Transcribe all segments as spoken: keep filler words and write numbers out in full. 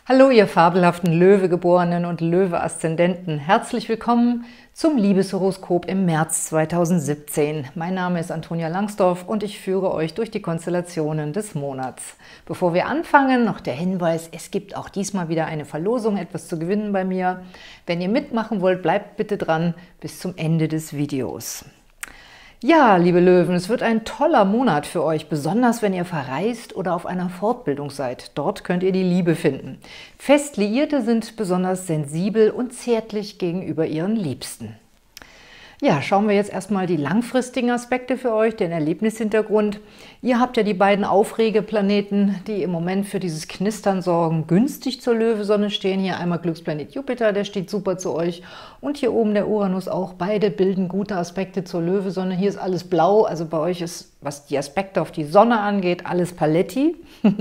Hallo, ihr fabelhaften Löwegeborenen und Löwe-Aszendenten. Herzlich willkommen zum Liebeshoroskop im März zweitausendsiebzehn. Mein Name ist Antonia Langsdorf und ich führe euch durch die Konstellationen des Monats. Bevor wir anfangen, noch der Hinweis, es gibt auch diesmal wieder eine Verlosung, etwas zu gewinnen bei mir. Wenn ihr mitmachen wollt, bleibt bitte dran bis zum Ende des Videos. Ja, liebe Löwen, es wird ein toller Monat für euch, besonders wenn ihr verreist oder auf einer Fortbildung seid. Dort könnt ihr die Liebe finden. Fest Liierte sind besonders sensibel und zärtlich gegenüber ihren Liebsten. Ja, schauen wir jetzt erstmal die langfristigen Aspekte für euch, den Erlebnishintergrund. Ihr habt ja die beiden Aufregeplaneten, die im Moment für dieses Knistern sorgen, günstig zur Löwesonne stehen. Hier einmal Glücksplanet Jupiter, der steht super zu euch. Und hier oben der Uranus auch. Beide bilden gute Aspekte zur Löwesonne. Hier ist alles blau, also bei euch ist, was die Aspekte auf die Sonne angeht, alles Paletti.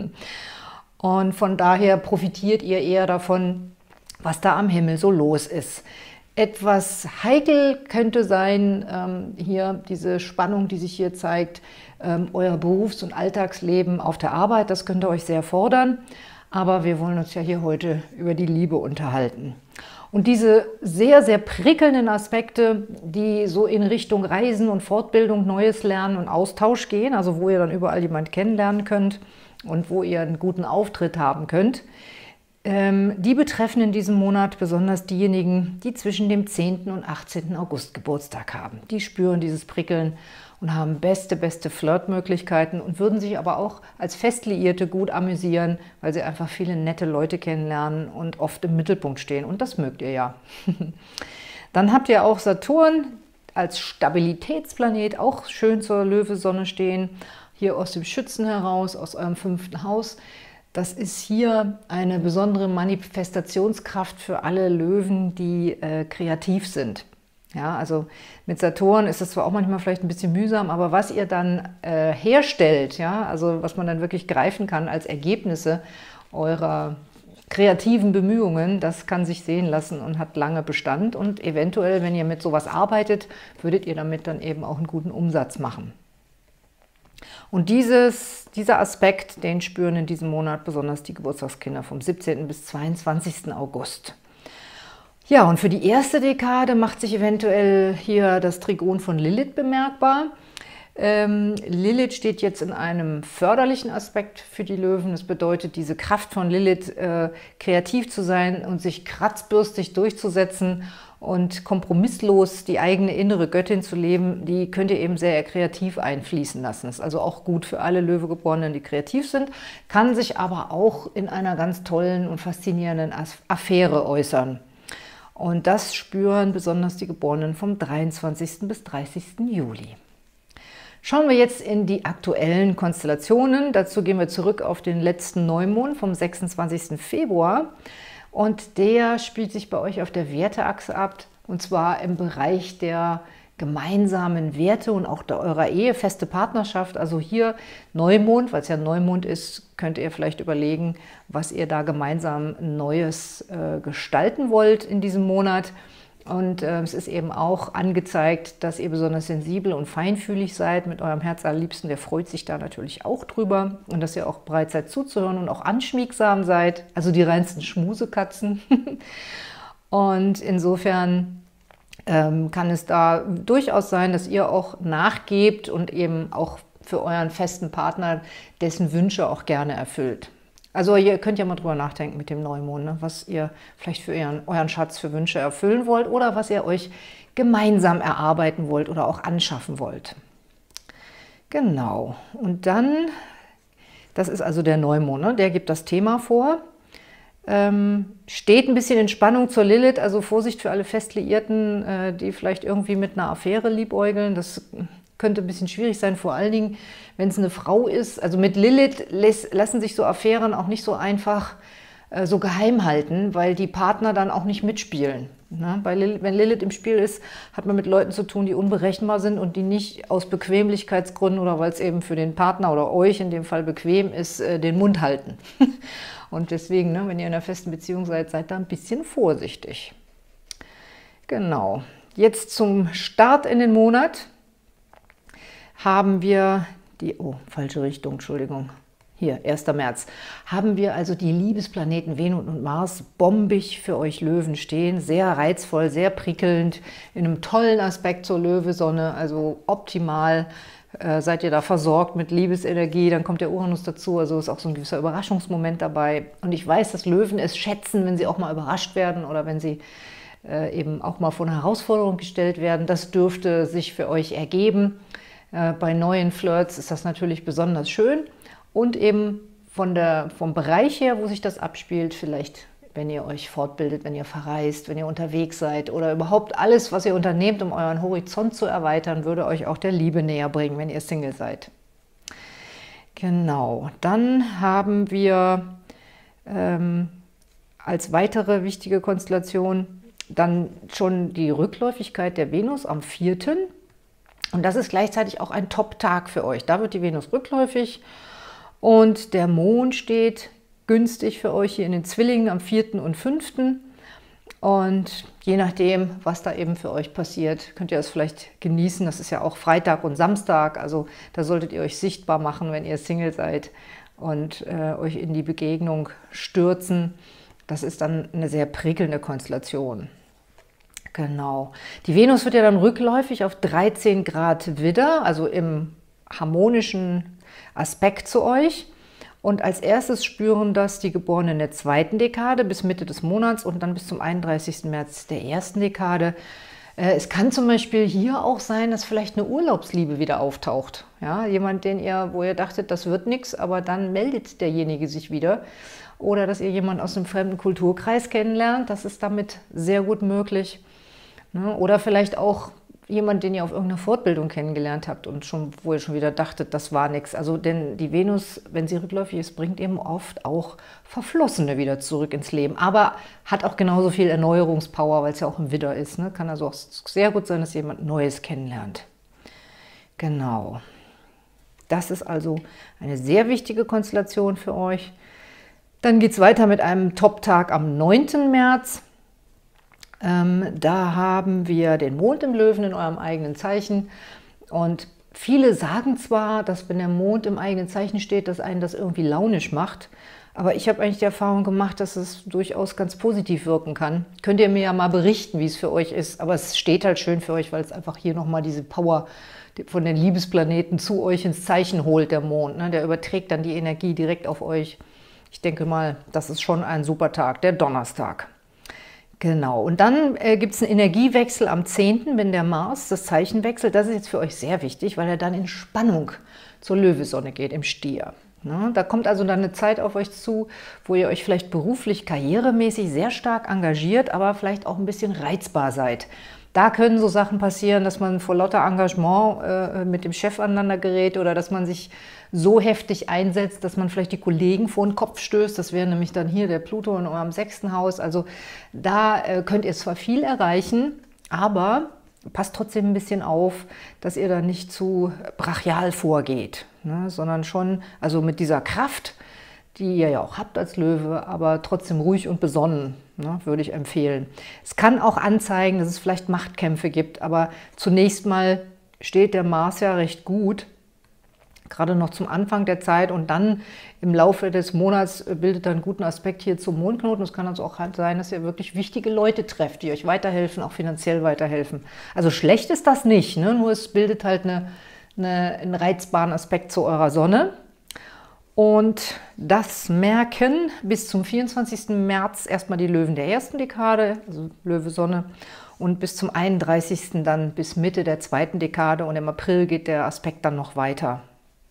Und von daher profitiert ihr eher davon, was da am Himmel so los ist. Etwas heikel könnte sein, ähm, hier diese Spannung, die sich hier zeigt, ähm, euer Berufs- und Alltagsleben auf der Arbeit, das könnte euch sehr fordern, aber wir wollen uns ja hier heute über die Liebe unterhalten. Und diese sehr, sehr prickelnden Aspekte, die so in Richtung Reisen und Fortbildung, Neues Lernen und Austausch gehen, also wo ihr dann überall jemanden kennenlernen könnt und wo ihr einen guten Auftritt haben könnt, die betreffen in diesem Monat besonders diejenigen, die zwischen dem zehnten und achtzehnten August Geburtstag haben. Die spüren dieses Prickeln und haben beste, beste Flirtmöglichkeiten und würden sich aber auch als Festliierte gut amüsieren, weil sie einfach viele nette Leute kennenlernen und oft im Mittelpunkt stehen. Und das mögt ihr ja. Dann habt ihr auch Saturn als Stabilitätsplanet, auch schön zur Löwesonne stehen, hier aus dem Schützen heraus, aus eurem fünften Haus. Das ist hier eine besondere Manifestationskraft für alle Löwen, die äh, kreativ sind. Ja, also mit Saturn ist es zwar auch manchmal vielleicht ein bisschen mühsam, aber was ihr dann äh, herstellt, ja, also was man dann wirklich greifen kann als Ergebnisse eurer kreativen Bemühungen, das kann sich sehen lassen und hat lange Bestand. Und eventuell, wenn ihr mit sowas arbeitet, würdet ihr damit dann eben auch einen guten Umsatz machen. Und dieses, dieser Aspekt, den spüren in diesem Monat besonders die Geburtstagskinder vom siebzehnten bis zweiundzwanzigsten August. Ja, und für die erste Dekade macht sich eventuell hier das Trigon von Lilith bemerkbar. Ähm, Lilith steht jetzt in einem förderlichen Aspekt für die Löwen. Das bedeutet, diese Kraft von Lilith, äh, kreativ zu sein und sich kratzbürstig durchzusetzen und kompromisslos die eigene innere Göttin zu leben, die könnt ihr eben sehr kreativ einfließen lassen. Das ist also auch gut für alle Löwegeborenen, die kreativ sind, kann sich aber auch in einer ganz tollen und faszinierenden Affäre äußern. Und das spüren besonders die Geborenen vom dreiundzwanzigsten bis dreißigsten Juli. Schauen wir jetzt in die aktuellen Konstellationen. Dazu gehen wir zurück auf den letzten Neumond vom sechsundzwanzigsten Februar. Und der spielt sich bei euch auf der Werteachse ab, und zwar im Bereich der gemeinsamen Werte und auch der eurer Ehe, feste Partnerschaft. Also hier Neumond, weil es ja Neumond ist, könnt ihr vielleicht überlegen, was ihr da gemeinsam Neues äh, gestalten wollt in diesem Monat. Und äh, es ist eben auch angezeigt, dass ihr besonders sensibel und feinfühlig seid mit eurem Herz allerliebsten. Der freut sich da natürlich auch drüber. Und dass ihr auch bereit seid zuzuhören und auch anschmiegsam seid. Also die reinsten Schmusekatzen. Und insofern ähm, kann es da durchaus sein, dass ihr auch nachgebt und eben auch für euren festen Partner dessen Wünsche auch gerne erfüllt. Also ihr könnt ja mal drüber nachdenken mit dem Neumond, ne? Was ihr vielleicht für ihren, euren Schatz für Wünsche erfüllen wollt oder was ihr euch gemeinsam erarbeiten wollt oder auch anschaffen wollt. Genau, und dann, das ist also der Neumond, ne? Der gibt das Thema vor. Ähm, steht ein bisschen in Spannung zur Lilith, also Vorsicht für alle Festliierten, äh, die vielleicht irgendwie mit einer Affäre liebäugeln. Das könnte ein bisschen schwierig sein, vor allen Dingen, wenn es eine Frau ist. Also mit Lilith lassen sich so Affären auch nicht so einfach äh, so geheim halten, weil die Partner dann auch nicht mitspielen. Ne? Bei Lilith, wenn Lilith im Spiel ist, hat man mit Leuten zu tun, die unberechenbar sind und die nicht aus Bequemlichkeitsgründen oder weil es eben für den Partner oder euch in dem Fall bequem ist, äh, den Mund halten. Und deswegen, ne, wenn ihr in einer festen Beziehung seid, seid da ein bisschen vorsichtig. Genau. Jetzt zum Start in den Monat haben wir die, oh, falsche Richtung, Entschuldigung. hier, erster März, haben wir also die Liebesplaneten Venus und Mars bombig für euch Löwen stehen. Sehr reizvoll, sehr prickelnd, in einem tollen Aspekt zur Löwe-Sonne, also optimal. Äh, seid ihr da versorgt mit Liebesenergie, dann kommt der Uranus dazu, also ist auch so ein gewisser Überraschungsmoment dabei. Und ich weiß, dass Löwen es schätzen, wenn sie auch mal überrascht werden oder wenn sie äh, eben auch mal vor eine Herausforderung gestellt werden. Das dürfte sich für euch ergeben. Äh, bei neuen Flirts ist das natürlich besonders schön. Und eben von der, vom Bereich her, wo sich das abspielt, vielleicht, wenn ihr euch fortbildet, wenn ihr verreist, wenn ihr unterwegs seid oder überhaupt alles, was ihr unternehmt, um euren Horizont zu erweitern, würde euch auch der Liebe näher bringen, wenn ihr Single seid. Genau, dann haben wir ähm, als weitere wichtige Konstellation dann schon die Rückläufigkeit der Venus am vierten Und das ist gleichzeitig auch ein Top-Tag für euch. Da wird die Venus rückläufig. Und der Mond steht günstig für euch hier in den Zwillingen am vierten und fünften Und je nachdem, was da eben für euch passiert, könnt ihr das vielleicht genießen. Das ist ja auch Freitag und Samstag, also da solltet ihr euch sichtbar machen, wenn ihr Single seid und äh, euch in die Begegnung stürzen. Das ist dann eine sehr prickelnde Konstellation. Genau. Die Venus wird ja dann rückläufig auf dreizehn Grad Widder, also im harmonischen Aspekt zu euch. Und als erstes spüren das die Geborenen der zweiten Dekade bis Mitte des Monats und dann bis zum einunddreißigsten März der ersten Dekade. Es kann zum Beispiel hier auch sein, dass vielleicht eine Urlaubsliebe wieder auftaucht. Ja, jemand, den ihr, wo ihr dachtet, das wird nichts, aber dann meldet derjenige sich wieder. Oder dass ihr jemanden aus einem fremden Kulturkreis kennenlernt, das ist damit sehr gut möglich. Oder vielleicht auch jemand, den ihr auf irgendeiner Fortbildung kennengelernt habt und schon, wo ihr schon wieder dachtet, das war nichts. Also denn die Venus, wenn sie rückläufig ist, bringt eben oft auch Verflossene wieder zurück ins Leben. Aber hat auch genauso viel Erneuerungspower, weil es ja auch im Widder ist. Ne? Kann also auch sehr gut sein, dass jemand Neues kennenlernt. Genau. Das ist also eine sehr wichtige Konstellation für euch. Dann geht es weiter mit einem Top-Tag am neunten März. Ähm, da haben wir den Mond im Löwen in eurem eigenen Zeichen und viele sagen zwar, dass wenn der Mond im eigenen Zeichen steht, dass einen das irgendwie launisch macht, aber ich habe eigentlich die Erfahrung gemacht, dass es durchaus ganz positiv wirken kann. Könnt ihr mir ja mal berichten, wie es für euch ist, aber es steht halt schön für euch, weil es einfach hier nochmal diese Power von den Liebesplaneten zu euch ins Zeichen holt, der Mond. Ne? Der überträgt dann die Energie direkt auf euch. Ich denke mal, das ist schon ein super Tag, der Donnerstag. Genau, und dann äh, gibt es einen Energiewechsel am zehnten, wenn der Mars das Zeichen wechselt. Das ist jetzt für euch sehr wichtig, weil er dann in Spannung zur Löwesonne geht, im Stier. Ne? Da kommt also dann eine Zeit auf euch zu, wo ihr euch vielleicht beruflich, karrieremäßig sehr stark engagiert, aber vielleicht auch ein bisschen reizbar seid. Da können so Sachen passieren, dass man vor lauter Engagement äh, mit dem Chef aneinander gerät oder dass man sich so heftig einsetzt, dass man vielleicht die Kollegen vor den Kopf stößt. Das wäre nämlich dann hier der Pluto in eurem sechsten Haus. Also da äh, könnt ihr zwar viel erreichen, aber passt trotzdem ein bisschen auf, dass ihr da nicht zu brachial vorgeht, ne? Sondern schon, also mit dieser Kraft, die ihr ja auch habt als Löwe, aber trotzdem ruhig und besonnen, ne, würde ich empfehlen. Es kann auch anzeigen, dass es vielleicht Machtkämpfe gibt, aber zunächst mal steht der Mars ja recht gut, gerade noch zum Anfang der Zeit und dann im Laufe des Monats bildet er einen guten Aspekt hier zum Mondknoten. Es kann also auch halt sein, dass ihr wirklich wichtige Leute trefft, die euch weiterhelfen, auch finanziell weiterhelfen. Also schlecht ist das nicht, ne? Nur es bildet halt eine, eine, einen reizbaren Aspekt zu eurer Sonne. Und das merken bis zum vierundzwanzigsten März erstmal die Löwen der ersten Dekade, also Löwe Sonne, und bis zum einunddreißigsten dann bis Mitte der zweiten Dekade und im April geht der Aspekt dann noch weiter.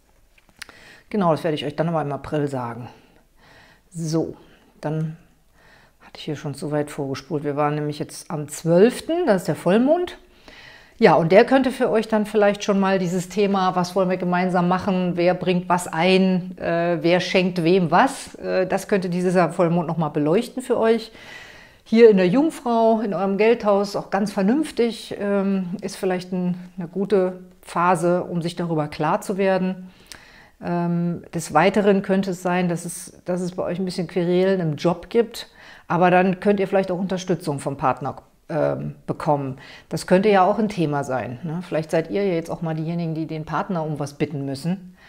Genau, das werde ich euch dann nochmal im April sagen. So, dann hatte ich hier schon zu weit vorgespult. Wir waren nämlich jetzt am zwölften, das ist der Vollmond. Ja, und der könnte für euch dann vielleicht schon mal dieses Thema, was wollen wir gemeinsam machen, wer bringt was ein, äh, wer schenkt wem was, äh, das könnte dieser Vollmond nochmal beleuchten für euch. Hier in der Jungfrau, in eurem Geldhaus, auch ganz vernünftig, ähm, ist vielleicht ein, eine gute Phase, um sich darüber klar zu werden. Ähm, des Weiteren könnte es sein, dass es, dass es bei euch ein bisschen Querelen im Job gibt, aber dann könnt ihr vielleicht auch Unterstützung vom Partner bekommen. Das könnte ja auch ein Thema sein. Ne? Vielleicht seid ihr jetzt auch mal diejenigen, die den Partner um was bitten müssen.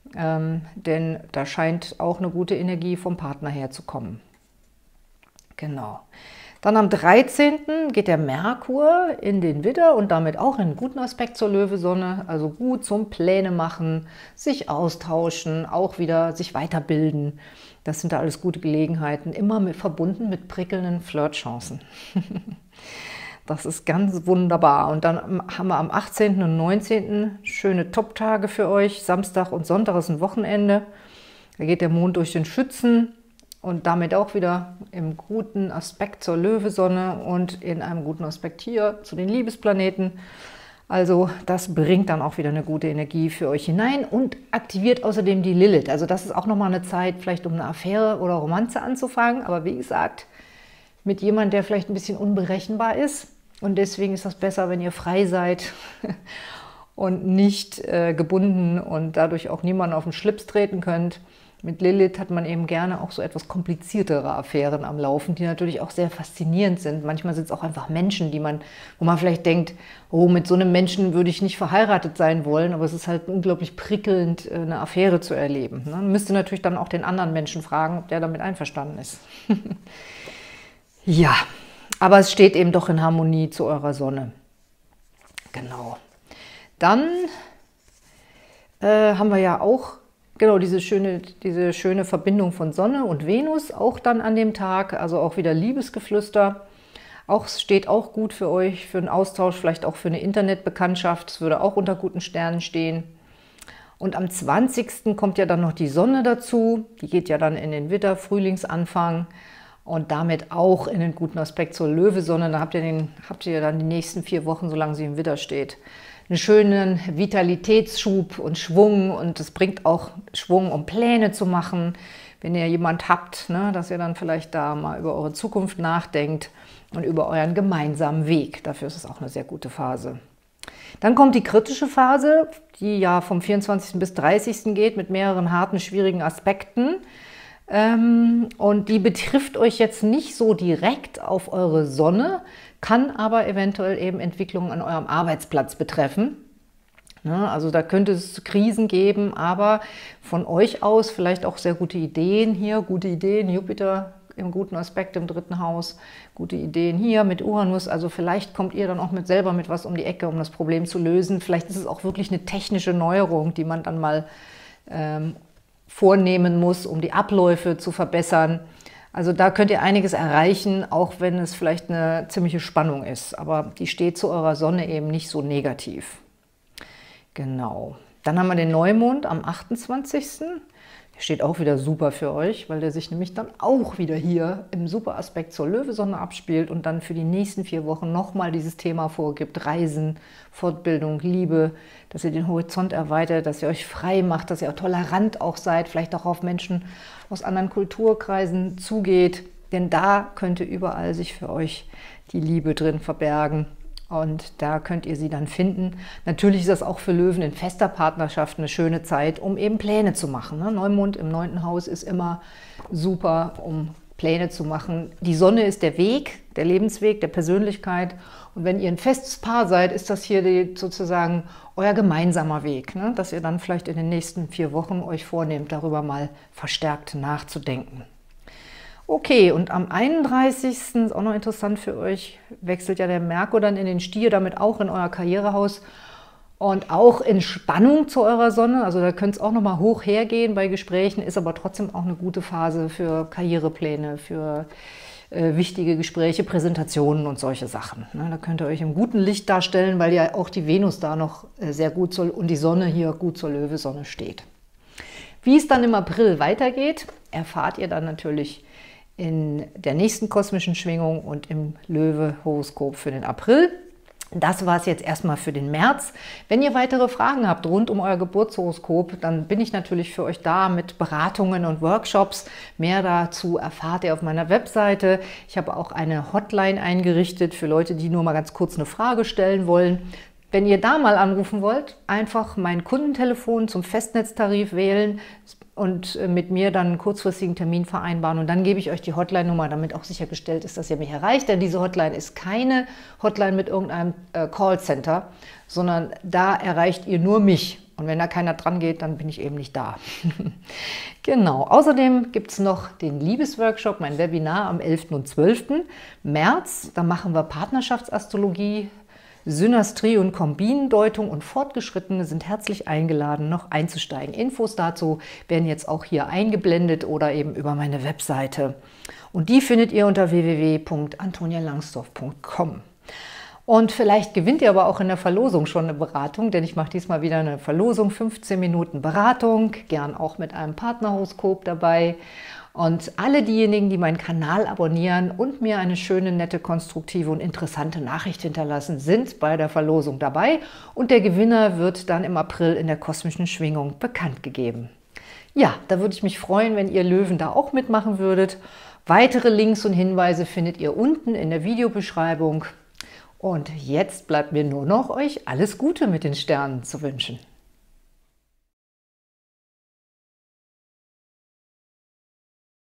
ähm, denn da scheint auch eine gute Energie vom Partner herzukommen. Genau. Dann am dreizehnten geht der Merkur in den Widder und damit auch in einen guten Aspekt zur Löwesonne, also gut zum Pläne machen, sich austauschen, auch wieder sich weiterbilden. Das sind da alles gute Gelegenheiten, immer mit, verbunden mit prickelnden Flirtchancen. Das ist ganz wunderbar. Und dann haben wir am achtzehnten und neunzehnten schöne Top-Tage für euch. Samstag und Sonntag ist ein Wochenende. Da geht der Mond durch den Schützen. Und damit auch wieder im guten Aspekt zur Löwesonne und in einem guten Aspekt hier zu den Liebesplaneten. Also das bringt dann auch wieder eine gute Energie für euch hinein und aktiviert außerdem die Lilith. Also das ist auch nochmal eine Zeit, vielleicht um eine Affäre oder Romanze anzufangen. Aber wie gesagt, mit jemandem, der vielleicht ein bisschen unberechenbar ist. Und deswegen ist das besser, wenn ihr frei seid und nicht äh, gebunden und dadurch auch niemanden auf den Schlips treten könnt. Mit Lilith hat man eben gerne auch so etwas kompliziertere Affären am Laufen, die natürlich auch sehr faszinierend sind. Manchmal sind es auch einfach Menschen, die man, wo man vielleicht denkt, oh, mit so einem Menschen würde ich nicht verheiratet sein wollen, aber es ist halt unglaublich prickelnd, eine Affäre zu erleben. Ne? Man müsste natürlich dann auch den anderen Menschen fragen, ob der damit einverstanden ist. Ja, aber es steht eben doch in Harmonie zu eurer Sonne. Genau. Dann äh, haben wir ja auch genau diese schöne, diese schöne Verbindung von Sonne und Venus, auch dann an dem Tag, also auch wieder Liebesgeflüster. Auch steht auch gut für euch, für einen Austausch, vielleicht auch für eine Internetbekanntschaft. Es würde auch unter guten Sternen stehen. Und am zwanzigsten kommt ja dann noch die Sonne dazu. Die geht ja dann in den Widder, Frühlingsanfang und damit auch in den guten Aspekt zur Löwesonne. Da habt ihr, den, habt ihr dann die nächsten vier Wochen, solange sie im Widder steht, einen schönen Vitalitätsschub und Schwung, und es bringt auch Schwung, um Pläne zu machen, wenn ihr jemand habt, ne, dass ihr dann vielleicht da mal über eure Zukunft nachdenkt und über euren gemeinsamen Weg. Dafür ist es auch eine sehr gute Phase. Dann kommt die kritische Phase, die ja vom vierundzwanzigsten bis dreißigsten geht, mit mehreren harten, schwierigen Aspekten. Und die betrifft euch jetzt nicht so direkt auf eure Sonne, kann aber eventuell eben Entwicklungen an eurem Arbeitsplatz betreffen. Ja, also da könnte es Krisen geben, aber von euch aus vielleicht auch sehr gute Ideen hier, gute Ideen, Jupiter im guten Aspekt im dritten Haus, gute Ideen hier mit Uranus, also vielleicht kommt ihr dann auch mit selber mit was um die Ecke, um das Problem zu lösen. Vielleicht ist es auch wirklich eine technische Neuerung, die man dann mal ähm, vornehmen muss, um die Abläufe zu verbessern. Also da könnt ihr einiges erreichen, auch wenn es vielleicht eine ziemliche Spannung ist. Aber die steht zu eurer Sonne eben nicht so negativ. Genau. Dann haben wir den Neumond am achtundzwanzigsten Der steht auch wieder super für euch, weil der sich nämlich dann auch wieder hier im Superaspekt zur Löwesonne abspielt und dann für die nächsten vier Wochen nochmal dieses Thema vorgibt. Reisen, Fortbildung, Liebe, dass ihr den Horizont erweitert, dass ihr euch frei macht, dass ihr auch tolerant auch seid, vielleicht auch auf Menschen aus anderen Kulturkreisen zugeht. Denn da könnte überall sich für euch die Liebe drin verbergen. Und da könnt ihr sie dann finden. Natürlich ist das auch für Löwen in fester Partnerschaft eine schöne Zeit, um eben Pläne zu machen. Neumond im neunten Haus ist immer super, um Pläne zu machen. Die Sonne ist der Weg, der Lebensweg, der Persönlichkeit. Und wenn ihr ein festes Paar seid, ist das hier die, sozusagen euer gemeinsamer Weg, ne? Dass ihr dann vielleicht in den nächsten vier Wochen euch vornehmt, darüber mal verstärkt nachzudenken. Okay, und am einunddreißigsten ist auch noch interessant für euch, wechselt ja der Merkur dann in den Stier, damit auch in euer Karrierehaus und auch in Spannung zu eurer Sonne. Also da könnte es auch noch mal hoch hergehen bei Gesprächen, ist aber trotzdem auch eine gute Phase für Karrierepläne, für äh, wichtige Gespräche, Präsentationen und solche Sachen. Ne? Da könnt ihr euch im guten Licht darstellen, weil ja auch die Venus da noch äh, sehr gut zur, und die Sonne hier gut zur Löwesonne steht. Wie es dann im April weitergeht, erfahrt ihr dann natürlich in der nächsten kosmischen Schwingung und im Löwe-Horoskop für den April. Das war es jetzt erstmal für den März. Wenn ihr weitere Fragen habt rund um euer Geburtshoroskop, dann bin ich natürlich für euch da mit Beratungen und Workshops. Mehr dazu erfahrt ihr auf meiner Webseite. Ich habe auch eine Hotline eingerichtet für Leute, die nur mal ganz kurz eine Frage stellen wollen. Wenn ihr da mal anrufen wollt, einfach mein Kundentelefon zum Festnetztarif wählen und mit mir dann einen kurzfristigen Termin vereinbaren. Und dann gebe ich euch die Hotline-Nummer, damit auch sichergestellt ist, dass ihr mich erreicht. Denn diese Hotline ist keine Hotline mit irgendeinem äh, Callcenter, sondern da erreicht ihr nur mich. Und wenn da keiner dran geht, dann bin ich eben nicht da. Genau. Außerdem gibt es noch den Liebesworkshop, mein Webinar am elften und zwölften März. Da machen wir Partnerschaftsastrologie, Synastrie und Kombinendeutung, und Fortgeschrittene sind herzlich eingeladen, noch einzusteigen. Infos dazu werden jetzt auch hier eingeblendet oder eben über meine Webseite. Und die findet ihr unter w w w punkt antonia langsdorf punkt com. Und vielleicht gewinnt ihr aber auch in der Verlosung schon eine Beratung, denn ich mache diesmal wieder eine Verlosung, fünfzehn Minuten Beratung, gern auch mit einem Partnerhoroskop dabei. Und alle diejenigen, die meinen Kanal abonnieren und mir eine schöne, nette, konstruktive und interessante Nachricht hinterlassen, sind bei der Verlosung dabei. Und der Gewinner wird dann im April in der kosmischen Schwingung bekannt gegeben. Ja, da würde ich mich freuen, wenn ihr Löwen da auch mitmachen würdet. Weitere Links und Hinweise findet ihr unten in der Videobeschreibung. Und jetzt bleibt mir nur noch, euch alles Gute mit den Sternen zu wünschen.